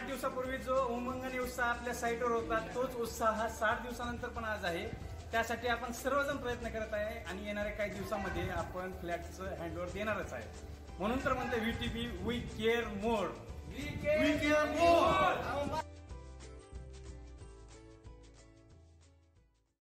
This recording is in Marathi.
दिवसापूर्वी जो उमंग आणि उत्साह आपल्या साईटवर होता तोच उत्साह 60 दिवसानंतर पण आज आहे। त्यासाठी आपण सर्वजण प्रयत्न करत आहे आणि येणाऱ्या काही दिवसांमध्ये आपण फ्लॅटचं हँडओव्हर देणारच आहे। म्हणून तर म्हणते VTP we care more, we care more.